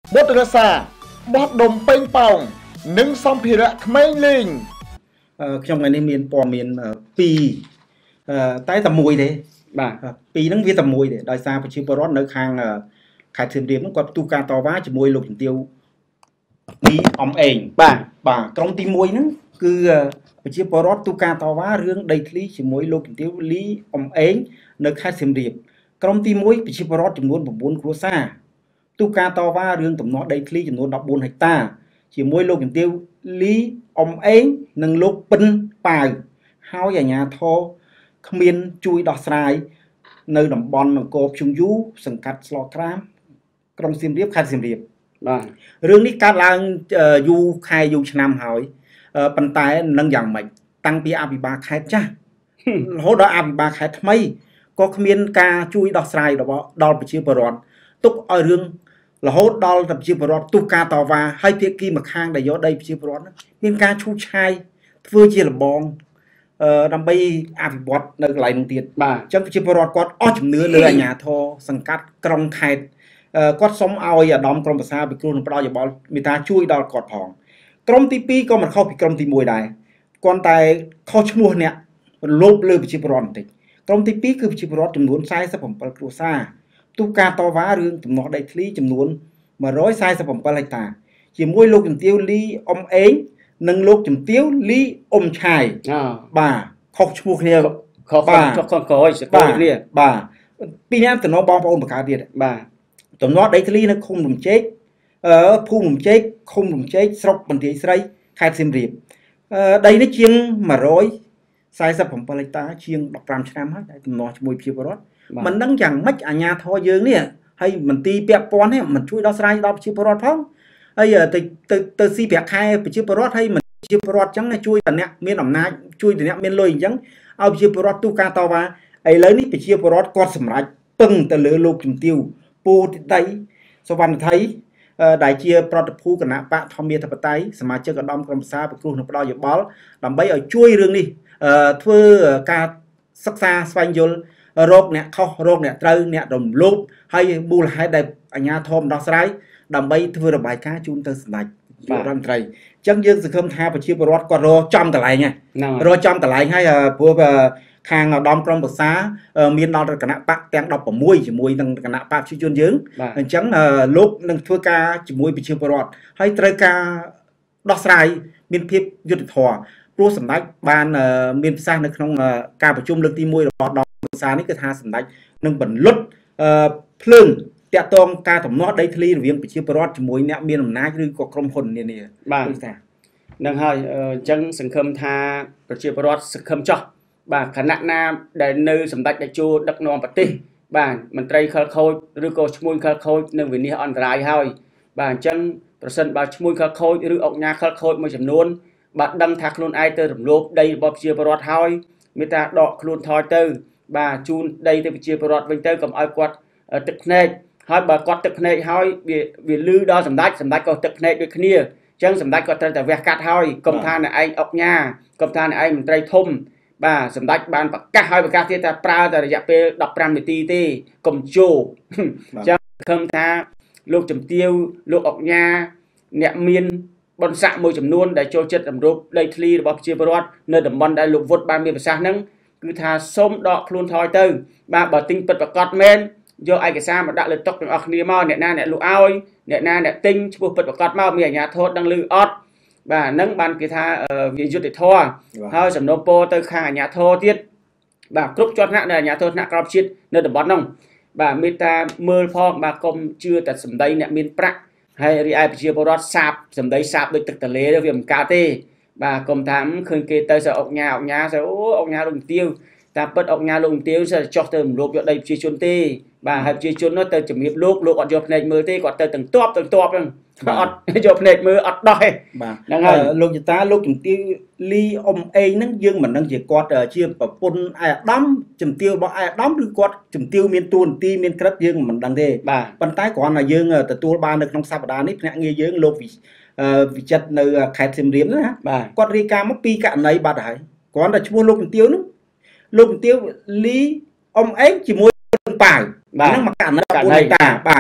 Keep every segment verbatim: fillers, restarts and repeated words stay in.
បុត្ររសាបោះដុំពេញប៉ោងនិងសម្ភារៈក្មេងលេងខ្ញុំថ្ងៃនេះមានព័ត៌មានពីរតែតែមួយទេបាទពីរហ្នឹងវាតែមួយទេដោយសារប្រជាពលរដ្ឋនៅខាងខេត្តសៀមរាបហ្នឹងគាត់ផ្ទុះការតវ៉ាជាមួយលោកជំទាវលីអំអេងបាទបាទក្រុមទីមួយហ្នឹងគឺប្រជាពលរដ្ឋផ្ទុះការតវ៉ារឿងដីធ្លីជាមួយលោកជំទាវលីអំអេងនៅខេត្តសៀមរាបក្រុមទីមួយប្រជាពលរដ្ឋចំនួន៩គ្រួសារផ្ទុះការតវ៉ារឿងទំនាស់ដីធ្លីចំនួនដប់បួនហិកតាជាមួយលោកជំទាវលីអំអេងនិងលោកពិនប៉ាវហើយអាជ្ញាធរគ្មានជួយដោះស្រាយនៅតំបន់អង្គរភ្ជុងយូសង្កាត់ស្លក្រាមក្រុងសៀមរាបខេត្តសៀមរាបបាទរឿងនេះកើតឡើងយូរខែយូរឆ្នាំហើយប៉ុន្តែនឹងយ៉ាងម៉េចតាំងពីអភិបាលខេត្តចាស់រហូតដល់អភិបាលខេត្តថ្មីក៏គ្មានការជួយដោះស្រាយរបស់ដល់ប្រជាពលរដ្ឋទុកឲ្យរឿងរហូតដល់ប្រជាពលរដ្ឋទុះការតវ៉ាហើយភាគីម្ខាងដែលយកដីប្រជាពលរដ្ឋមានការឈូសឆាយធ្វើជាលបងអឺដើម្បីអភិវឌ្ឍនៅកន្លែងនោះទៀតបាទអញ្ចឹងប្រជាពលរដ្ឋគាត់អស់ជំនឿលើអាជ្ញាធរសង្កាត់ក្រុងខេត្តគាត់សុំឲ្យអាដាមក្រុមប្រឹក្សាពិគ្រោះនឹងផ្ដល់យោបល់មេត្តាជួយដល់គាត់ផងក្រុមទីពីរក៏មិនខុសពីក្រុមទីមួយដែរគាត់តែខុសឈ្មោះអ្នកលោបលើប្រជាពលរដ្ឋបន្តិចក្រុមទីពីរគឺប្រជាពលរដ្ឋចំនួនសែសិបប្រាំbảyគ្រួសារទូការតវ៉ារឿងទំនាស់ដីធ្លីចំនួនមួយរយសែសិបប្រាំbảyហិកតាជាមួយលោកជំទាវលីអ៊ុំអេងនិងលោកជំទាវលីអ៊ុំឆាយបាទខុសឈ្មោះគ្នាខុសខុសខុសក្រោយសកលគ្នាបាទពីរនាក់តំណបងប្អូនបង្កើតទៀតបាទទំនាស់ដីធ្លីនៅឃុំរំជែកអឺភូមិរំជែកឃុំរំជែកស្រុកបន្ទាយស្រីខេត្តសៀមរាបអឺដីនេះជាងមួយរយសែសិបប្រាំbảyហិកតាជាងដប់ប្រាំឆ្នាំហើយតែទំនាស់ជាមួយប្រជាពលរដ្ឋមិនដឹងយ៉ាងម៉េចអាជ្ញាធរយើងនេះហើយមន្ទីរពាក់ព័ន្ធនេះមិនជួយដោះស្រាយដល់ប្រជាពលរដ្ឋផងហើយទៅទៅទៅស៊ីប្រាក់ខែប្រជាពលរដ្ឋហើយប្រជាពលរដ្ឋអញ្ចឹងជួយតអ្នកមានអំណាចជួយតអ្នកមានលុយអញ្ចឹងឲ្យប្រជាពលរដ្ឋទូការតវ៉ាឥឡូវនេះប្រជាពលរដ្ឋគាត់សម្រេចពឹងទៅលើលោកជំទាវពូទីដីសវណ្ណថៃដែលជាប្រតិភូគណៈបកធម្មាធិបតេយ្យសមាជិកឧត្តមក្រុមប្រឹក្សាពិគ្រោះនឹងផ្ដល់យោបល់ដើម្បីឲ្យជួយរឿងនេះធ្វើការសិក្សាស្វែងយល់រោគអ្នកខុសរោគអ្នកត្រូវអ្នករំលោភហើយមូលហេតុដែលអាជ្ញាធរមិនដោះស្រាយដើម្បីធ្វើរបាយការណ៍ជូនទៅសម្ដេចរដ្ឋមន្ត្រីអញ្ចឹងយើងសង្ឃឹមថាប្រជាពលរដ្ឋគាត់រកចំកន្លែងហ្នឹងរកចំកន្លែងហើយព្រោះខាងឧត្តមក្រុមប្រឹក្សាមានដល់គណៈបកទាំងដប់ប្រាំមួយជាមួយនឹងគណៈបកប្រជាជនយើងអញ្ចឹងលោកនឹងធ្វើការជាមួយប្រជាពលរដ្ឋហើយត្រូវការដោះស្រាយមានភាពយុត្តិធម៌ព្រោះសម្ដេចបានមានប្រសាសន៍នៅក្នុងការប្រជុំលើកទីមួយរបស់ឧត្តមប្រឹក្សានេះគឺថាសម្ដេចនឹងបន្លត់ភ្លើងតាក់ទងការទំនាស់ដីធ្លីរវាងប្រជាពលរដ្ឋជាមួយអ្នកមានអំណាចឬក៏ក្រុមហ៊ុននានាបាទថានឹងហើយអញ្ចឹងសង្ឃឹមថាប្រជាពលរដ្ឋសង្ឃឹមចោះបាទគណៈណាដែលនៅសម្ដេចតេជោដឹកនាំប្រទេសបាទមន្ត្រីខលខូចឬក៏ឈ្មួញខលខូចនឹងវិនិច្ឆ័យអន្តរាយហើយបាទអញ្ចឹងប្រសិនបើឈ្មួញខលខូចឬអង្គការខលខូចមួយចំនួនបាទដឹងថាខ្លួនឯងទៅរំលោភដីរបស់ប្រជាពលរដ្ឋហើយមេត្តាដកខ្លួនថយទៅបាទជូនដីទៅប្រជាពលរដ្ឋវិញទៅកុំឲ្យគាត់ទឹកភ្នែកហើយបើគាត់ទឹកភ្នែកហើយវាវាលឺដល់សម្ដេចសម្ដេចក៏ទឹកភ្នែកដូចគ្នាអញ្ចឹងសម្ដេចគាត់ត្រូវតែវះកាត់ហើយកុំថាអ្នកឯងអុកញ៉ាកុំថាអ្នកឯងមន្ត្រីធំបាទសម្ដេចបានប្រកាសឲ្យប្រកាសទៀតថាប្រើតែរយៈពេលដប់ប្រាំនាទីទេកុំជោអញ្ចឹងឃើញថាលោកជំទាវលោកអុកញ៉ាអ្នកមានបនស័កមួយចំនួនដែលចូលចិត្តរំលោភដីធ្លីរបស់ប្រជាពលរដ្ឋនៅតំបន់ដែលលោកវុតបានមានប្រសាសន៍ហ្នឹងគឺថាសូមដកខ្លួនថយទៅបាទបើទិញពិតប្រកបមែនយកឯកសារមកដាក់លើតុទាំងអស់គ្នាមកអ្នកណាអ្នកលក់ឲ្យអ្នកណាអ្នកទិញឈ្មោះពិតប្រកបមកមានអាជ្ញាធរដឹងឮអត់បាទហ្នឹងបានគេថាវាយុត្តិធម៌ហើយសំណូមពរទៅខាងអាជ្ញាធរទៀតបាទគ្រប់ជាន់ថ្នាក់នៅអាជ្ញាធរថ្នាក់ក្រមជាតិនៅតំបន់ហ្នឹងបាទមេត្តាមើលផងបាទកុំជឿតែសម្ដីអ្នកមានប្រាក់ហើយរីឯប្រជាពលរដ្ឋសាបសម្ដីសាបដូចទឹកទន្លេទៅវាមិនកើតទេបាទកុំថាឃើញគេទៅសើអុកញ៉ាអុកញ៉ាសើអូអុកញ៉ាលោកទាវតែពិតអុកញ៉ាលោកទាវសើចោះទៅរំលោភយកដីប្រជាជនទេបាទហើយប្រជាជននោះទៅជំរាបលោកលោកអត់យកភ្នែកមើលទេគាត់ទៅទាំងតបទាំងតបហ្នឹងអត់យកភ្នែកមើលអត់ដោះទេហ្នឹងហើយលោកចតាលោកជំទាវលីអ៊ុំអេងហ្នឹងយើងមិនដឹងជាគាត់ជាប្រពន្ធអាយអាដាមជំទាវរបស់អាយអាដាមឬគាត់ជំទាវមានតួនាទីមានក្រិតយើងមិនដឹងទេប៉ុន្តែគ្រាន់តែយើងទទួលបាននៅក្នុងសប្តាហ៍នេះភ្នាក់ងារយើងលោកវិចិត្រនៅខេត្តសៀមរាបណាគាត់រាយការណ៍មកពីករណីបាត់ហើយគ្រាន់តែឈ្មោះលោកជំទាវហ្នឹងលោកជំទាវលីអ៊ុំអេងជាមួយប៉ាវបាទហ្នឹងមកករណីតាបាទ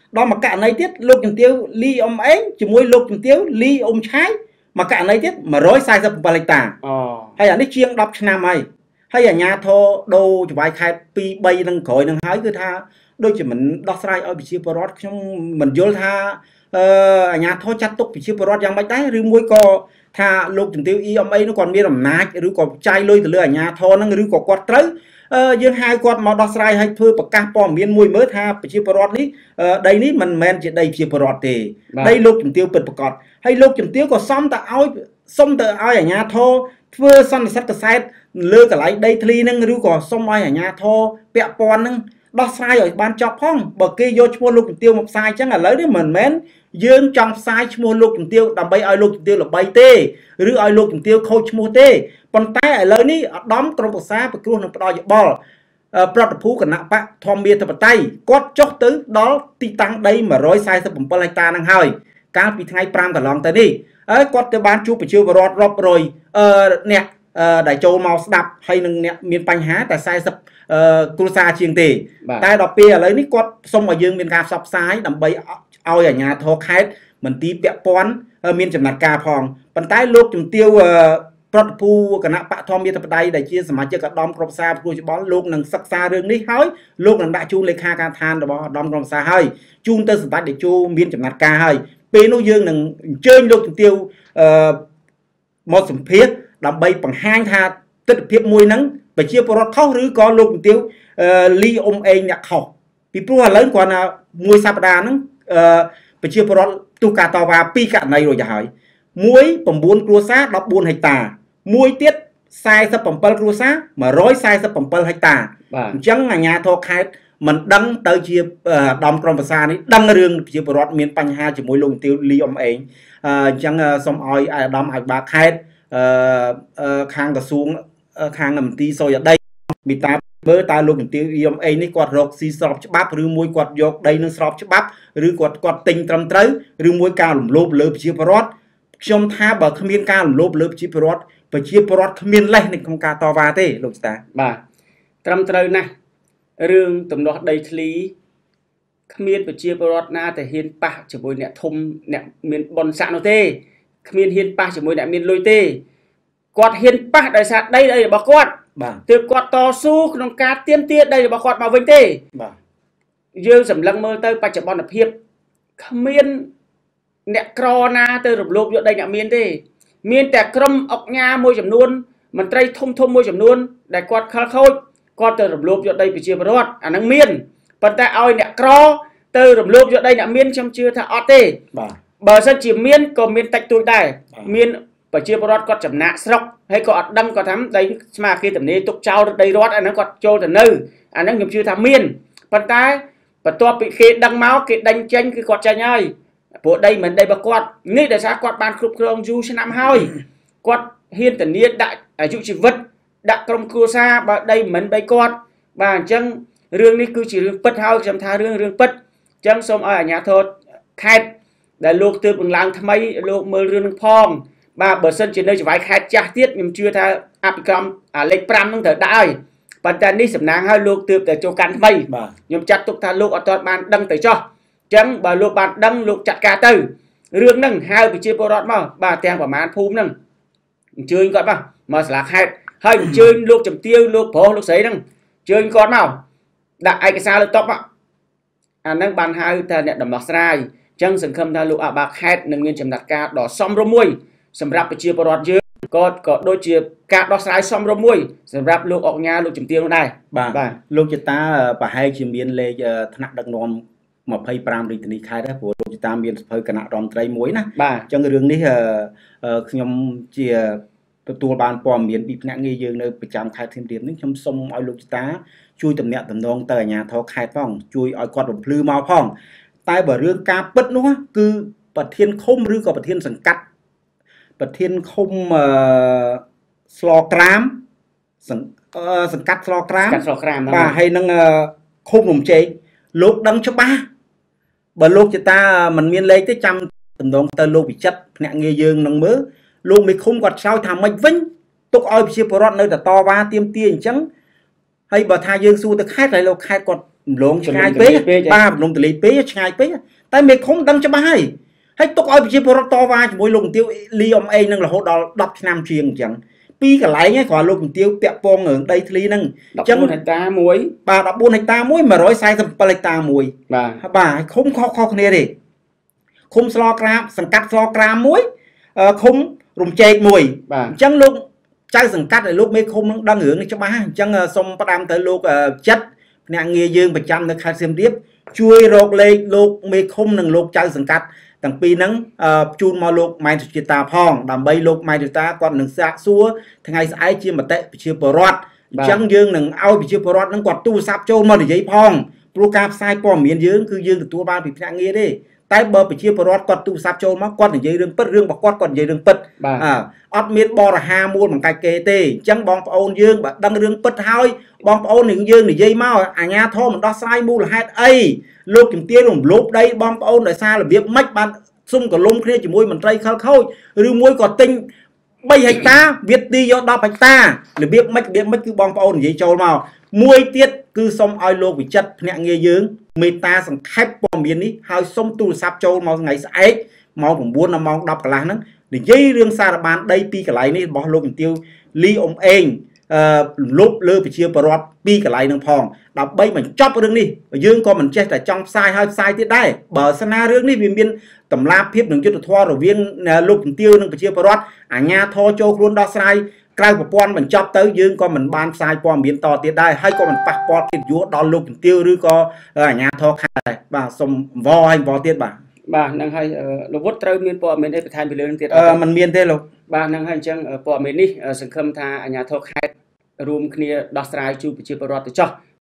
đó mà cả này tiết lúc chừng tiêu ly ông ấy chỉ môi lúc chừng tiêu ly ông trái mà cả này tiết mà rối sai sập bà lệch tà hay là nó chiêng đọc nam hay hay là nhà thô đô cho vài khai pi bay nâng cội nâng hái cứ tha đôi chỉ mình đọc sai ở bị chia porot trong mình vô tha nhà thô chặt tục bị chia porot yang bạch đáy rư môi co tha lúc chừng tiêu y ông ấy nó còn biết làm nát rư còn chai lôi từ lửa nhà thô nó rư còn quạt tới dương hai quạt mà đọc sai hay thôi bậc ca po miên môi mới tha bị chia porot ní đây ní mình men chỉ đây chia porot thì đây lúc chừng tiêu bật bậc cọt hay lúc chừng tiêu có xong ta áo xong ta áo ở nhà thô vừa xong sắt cái sai lơ cả lại đây thli nâng rú có xong ai ở nhà thô bẹ pon nâng đo sai ở ban chọc phong bờ kia vô mua lục tiêu một sai chắc là lấy đấy mình mến dương trong sai mua lục tiêu đầm bay ai lục tiêu là bay tê rú ai lục tiêu khôi mua tê còn tay ở lấy ní đóng trong một xa và kêu nó đòi bò bọt phú cả nặng bạc thom bia tập tay quát chốc tứ đó ti tăng đây mà rối sai sắp bấm palai ta năng hơi cá bị thay pram cả lòng tới đi ấy quát tới bán chú phải chưa vào rót rót rồi nè đại châu màu đập hay nâng miền Pành Há tại sai sập cua sa chiêng tỉ tai đọc bia lấy nít quát xong ở dương miền cà sập sái đầm bay ao ở nhà thô khai mình tí bẹ pon miền chấm nát cà phòng bàn tay lúc chấm tiêu bọt phú cả nặng bạc thom bia tập tay đại chia sẻ mà chưa cả đom cọp sa cua chỉ bón lúc nâng sắc xa rừng ní hói lúc nâng đại chu lấy kha ca than rồi đom cọp sa hơi chung tơ sập để chu miền chấm nát cà hơi bên nô dương nâng chơi lúc chấm tiêu một sủng phiết đầm bay bằng hai tha tích phiết môi nắng và chia porot khâu rứ có lúc tiêu ly ông anh nhạc học vì pro lớn còn môi sạp đà nắng và chia porot tu cả tàu và pi cả này rồi giả hỏi muối bằng buôn cua sát đọc buôn hecta muối tiết sai sắp bằng pal cua sát mà rối sai sắp bằng pal hecta chẳng là nhà thô khai mình đăng tới chia đom trong xa này đăng rương chia porot miền Pành Há chỉ môi lùng tiêu ly ông anh chẳng xong oi đom ai bạc khai khang cả xuống khang nằm tí soi ở đây bị ta bơ ta luôn tiêu yếm ấy ní quạt rọc xì sọp chắp bắp rư môi quạt dọc đây nó sọp chắp bắp rư quạt quạt tinh trầm tới rư môi cao lùm lốp lợp chia porot trong tha bờ khmiên cao lùm lốp lợp chia porot và chia porot khmiên lên nên không ca to va thế lục ta bà trầm tới nè rương tụm đó đây lý khmiên và chia porot naแต่ hiên pa ជាមួយអ្នកធំអ្នកមានបនស័កនោះទេគ្មានហ៊ានប៉ះជាមួយអ្នកមានលុយទេគាត់ហ៊ានប៉ះដោយសារដីដីរបស់គាត់ទើបគាត់តស៊ូក្នុងការទាមទារដីរបស់គាត់មកវិញទេយើងសម្លឹងមើលទៅបច្ចុប្បន្នភាពគ្មានអ្នកក្រណាទៅរំលោភយកដីអ្នកមានទេមានតែក្រុមអុកញ៉ាមួយចំនួនមន្ត្រីធំធំមួយចំនួនដែលគាត់ខលខូចគាត់ទៅរំលោភយកដីប្រជាពលរដ្ឋអានឹងមានប៉ុន្តែឲ្យអ្នកក្រទៅរំលោភយកដីអ្នកមានខ្ញុំជឿថាអត់ទេបើសិនជាមានក៏មានតិចតួចដែរមានប្រជាពលរដ្ឋគាត់ចំណាក់ស្រុកហើយក៏អត់ដឹងគាត់ថាដីស្មារតីតំណេទុកចោលដីរដ្ឋអាហ្នឹងគាត់ចូលទៅនៅអាហ្នឹងខ្ញុំជឿថាមានប៉ុន្តែបន្ទាប់ពីគេដឹងមកគេដេញចេញគឺគាត់ចេញហើយព្រោះដីមិនដីរបស់គាត់នេះដោយសារគាត់បានគ្រប់គ្រងយូរឆ្នាំហើយគាត់ហ៊ានធានាដាក់អាយុជីវិតដាក់ក្រុមគ្រួសារបើដីមិនដីគាត់បាទអញ្ចឹងរឿងនេះគឺជារឿងពិតហើយខ្ញុំថារឿងរឿងពិតអញ្ចឹងសូមឲ្យអាជ្ញាធរខេត្តដែលលោកទើបបង្ឡើងថ្មីលោកមើលរឿងនឹងផងបាទបើសិនជានៅច្បាយខេត្តចាស់ទៀតខ្ញុំជឿថាអភិក្រមលេខ5នឹងត្រូវដាក់ហើយប៉ុន្តែនេះសំណាងឲ្យលោកទើបតែចូលកាន់ថ្មីខ្ញុំចាត់ទុកថាលោកអត់ទាន់បានដឹងទៅចោះអញ្ចឹងបើលោកបានដឹងលោកចាត់ការទៅរឿងហ្នឹងហៅប្រជាពលរដ្ឋមកបាទទាំងប្រមាណភូមិហ្នឹងអញ្ជើញគាត់មកមកសាលាខេត្តហើយអញ្ជើញលោកជំទាវលោកប្រុសលោកស្រីហ្នឹងអញ្ជើញគាត់មកដាក់ឯកសារលើតុបអាហ្នឹងបានហៅថាអ្នកដំណោះស្រាយចឹងសង្ឃឹមថាលោកអបាខេត្តនឹងមានចំណាត់ការដ៏សមរម្យមួយសម្រាប់ប្រជាពលរដ្ឋយើងក៏ក៏ដូចជាការដោះស្រាយសមរម្យមួយសម្រាប់លោកអុកញ៉ាលោកជំទាវនោះដែរបាទលោកចតាប្រហែលជាមានលេខថ្នាក់ដឹកនាំម្ភៃប្រាំរាជធានីខេត្តដែរព្រោះលោកចតាមានសភៅគណៈរដ្ឋមន្ត្រីមួយណាអញ្ចឹងរឿងនេះខ្ញុំជាទទួលបានព័ត៌មានពីភ្នាក់ងារយើងនៅប្រចាំខេត្តសៀមរាបនេះខ្ញុំសូមឲ្យលោកចតាជួយតំណាក់តំណងទៅអាជ្ញាធរខេត្តផងជួយឲ្យគាត់បំភ្លឺមកផងតែបើរឿងការពិតនោះគឺប្រធានឃុំឬក៏ប្រធានសង្កាត់ប្រធានឃុំស្លក្រាមសង្កាត់ស្លក្រាមបាទហើយនឹងឃុំរំជែកលោកដឹងច្បាស់បើលោកចតាមិនមានលេខទេចាំតំណងទៅលោកវិចិត្រភ្នាក់ងារយើងនឹងមើលលោកមេឃុំគាត់ឆ្លើយថាម៉េចវិញទុកឲ្យប្រជាពលរដ្ឋនៅតែតវ៉ាទាមទារអញ្ចឹងហើយបើថាយើងសួរទៅខេត្តហើយលោកខេត្តគាត់លងឆ្ងាយពេកបាទលំទលេពេកឆ្ងាយពេកតែមេឃុំដឹងច្បាស់ហើយហើយទុកឲ្យប្រជាពលរដ្ឋតវ៉ាជាមួយលោកជំទាវលីអ៊ំអេងនឹងរហូតដល់ដប់ឆ្នាំជាងអញ្ចឹងពីកន្លែងហ្នឹងគ្រាន់លោកជំទាវពាក់ពងរឿងដីធ្លីហ្នឹងអញ្ចឹងហិកតាមួយបាទដប់បួនហិកតាមួយមួយរយសែនសិបហិកតាមួយបាទបាទឃុំខុសខុសគ្នាទេឃុំស្លក្រាបសង្កាត់ស្លក្រាមមួយឃុំរំជែកមួយបាទអញ្ចឹងលោកចៅសង្កាត់ឲ្យលោកមេឃុំនឹងដឹងរឿងនេះច្បាស់អញ្ចឹងសូមផ្ដាំទៅលោកចិត្តភ្នាក់ងារយើងប្រចាំនៅខេត្តសៀមរាបជួយរកលេខលោកមេឃុំនិងលោកចៅសង្កាត់ទាំងពីរហ្នឹងជូនមកលោកម៉ែនសុជាតាផងដើម្បីលោកម៉ែនសុជាតាគាត់នឹងសាកសួរថ្ងៃស្អែកជាមតិប្រជាពលរដ្ឋអញ្ចឹងយើងនឹងឲ្យប្រជាពលរដ្ឋហ្នឹងគាត់ទូរស័ព្ទចូលមកនិយាយផងព្រោះការផ្សាយព័ត៌មានយើងគឺយើងទទួលបានពីភ្នាក់ងារទេតែបើប្រជាពលរដ្ឋគាត់ទូរស័ព្ទចូលមកគាត់និយាយរឿងពិតរឿងរបស់គាត់គាត់និយាយរឿងពិតអត់មានបរិហាមូលបង្កាច់គេទេអញ្ចឹងបងប្អូនយើងបើដឹងរឿងពិតហើយបងប្អូននឹងយើងនិយាយមកអាជ្ញាធរមិនដោះស្រាយមូលហេតុអីលោកជំទាវរំលោភដីបងប្អូនដោយសាររបៀបម៉េចបានសុំកលុំគ្នាជាមួយមន្ត្រីខលខូចឬមួយក៏ទិញបីហិកតាវាទីយកដប់ហិកតារបៀបម៉េចរបៀបម៉េចគឺបងប្អូននិយាយចូលមកមួយទៀតគឺសុំឲ្យលោកវិចិត្រភ្នាក់ងារយើងមេត្តាសង្ខេបព័ត៌មាននេះហើយសុំទូរស័ព្ទចូលមកថ្ងៃស្អែកម៉ោង៩ដល់ម៉ោងដប់កន្លះហ្នឹងនិយាយរឿងសារបានដីពីកន្លែងនេះរបស់លោកជំទាវលីអ៊ំអេងអឺលុបលើប្រជាពលរដ្ឋពីកន្លែងហ្នឹងផងដើម្បីបញ្ចប់រឿងនេះយើងក៏មិនចេះតែចង់ផ្សាយឲ្យផ្សាយទៀតដែរបើសិនណារឿងនេះវាមានតម្លាភាពនិងយុត្តិធម៌រវាងលោកជំទាវនិងប្រជាពលរដ្ឋអាជ្ញាធរចូលខ្លួនដោះស្រាយក្រៅប្រព័ន្ធបញ្ចប់ទៅយើងក៏មិនបានផ្សាយព័ត៌មានតទៀតដែរហើយក៏មិនប៉ះពាល់កិត្តិយសដល់លោកជំទាវឬក៏អាជ្ញាធរខេត្តដែរបាទសូមវល់ហើយវល់ទៀតបាទបាទហ្នឹងហើយលោកវុតត្រូវមានព័ត៌មានអីបន្ថែមពីលើនឹងទៀតអឺមិនមានទេលោកបាទហ្នឹងហើយអញ្ចឹងព័ត៌មាននេះសង្ឃឹមថាអាជ្ញាធរខេត្តរួមគ្នាដោះស្រាយជូនប្រជាពលរដ្ឋទៅចោះ